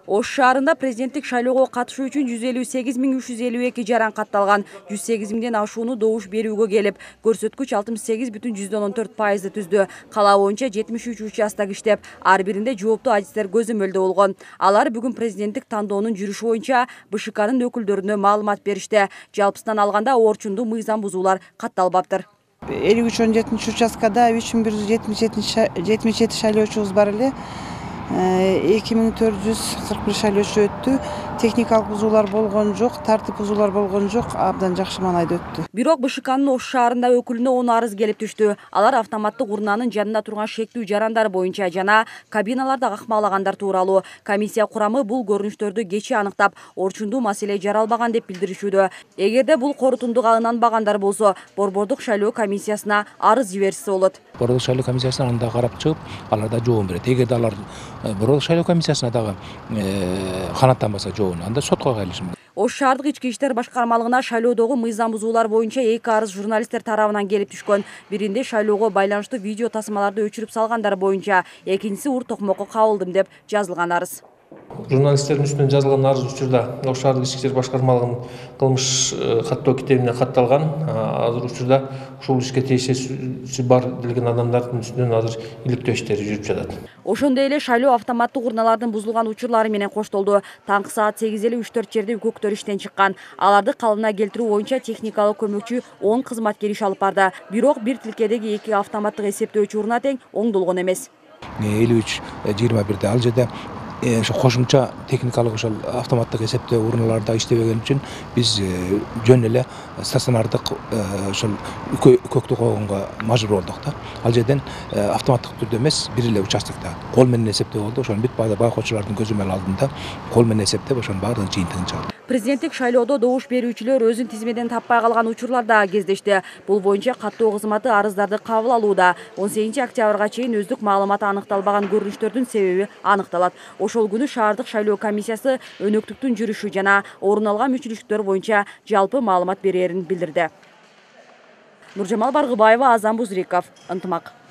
Ош шаарында президенттик шайлоого катышуу үчүн 158.352 жаран катталган. 108.000ден ашууну добуш берүүгө келип, көрсөткүч 68,14% түздү. Кала боюнча 73 участок иштеп, ар биринде жооптуу адистер көзөмөлдө болгон. Алар бүгүн президенттик тандоонун жүрүшү боюнча БШКнын өкүлдөрүнө маалымат беришти. Жалпысынан алганда орчундуу мыйзам бузуулар катталбаптыр. 53-17 участкада 3477 шайлоочубуз бар эле. 2441 шайлоочу өттү. Техникалык бузуулар болгон жок, тартип бузуулар болгон жок, абдан жакшы маанайда өттү. Бирок БШКнын Ош шаарында өкүлүнө 10 арыз келип түштү. Алар автоматтык урнанын жанында турган шектүү жарандар боюнча жана кабиналарда какмалагандар тууралуу. Комиссия курамы бул көрүнүштөрдү кечээ аныктап, орчундуу маселе жаралбаган деп билдиришүүдө. Эгерде бул корутундуга ынанбагандар болсо, Борбордук шайлоо комиссиясына арыз жиберсе болот. Борбордук шайлоо комиссиясына анда карап чыгып, алар да жообун берет. Эгерде алар Борбордук шайлоо комиссиясына дагы канааттанбаса жообун, анда сотко кайрылышы мүмкүн. Ош шаардык ички иштер башкармалыгына шайлоодогу мыйзам бузуулар боюнча 2 арыз журналисттер тарабынан келип түшкөн. Биринде шайлоого байланыштуу видео тасмаларды өчүрүп салгандар боюнча, экинчиси ур токмокко кабылдым деп жазылган арыз. Журналисттердин үстүнөн жазылган арыз учурда Ош шаардык ички иштер башкармалыгынын кылмыш каттоо китебине катталган. Азыр учурда ушул ишке тиешеси бар делген адамдардын үстүнөн азыр иликтөө иштери жүрүп жатат. Ошондой эле шайлоо автоматтык урналардын бузулган учурлары менен коштолду. Таңкы саат 8:54 жерде үкөктөр иштен чыккан. Аларды калыбына келтирүү боюнча техникалык көмөкчү 10 кызматкер иш алып барды. Бирок бир тилкедеги 2 автоматтык эсептөөчү урна тең оңдолгон эмес. 53-21 ал жерде кошумча техникалык ошол автоматтык эсептөө урналарда иштебеген үчүн биз жөн эле стационардык ошол үкөктү койгонго мажбур болдук да. Ал жерден автоматтык түрдө эмес, бир эле участокто кол менен эсептөө болду. Ошону бүт байкоочулардын көзөмөл алдында кол менен эсептеп, ошонун баардыгын жыйынтыгын чыгарды. Президенттик шайлоодо добуш берүүчүлөр өзүн тизмеден таппай калган учурлар да кездешти. Бул боюнча каттоо кызматы арыздарды кабыл алууда. 18 октябрга чейин өздүк маалыматы аныкталбаган көрүнүштөрдүн себеби аныкталат. Ошол күнү шаардык шайлоо комиссиясы өнөктүктүн жүрүшү жана орун алган мүчүлүштөр боюнча жалпы маалымат берерин билдирди. Нуржамал Баргыбаева, Азан Бузриков, Ынтымак.